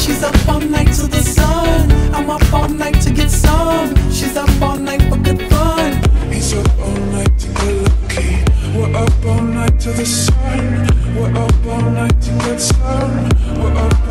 She's up all night to the sun. I'm up all night to get some. She's up all night for good fun. He's up all night to get lucky. We're up all night to the sun. We're up all night to get some. We're up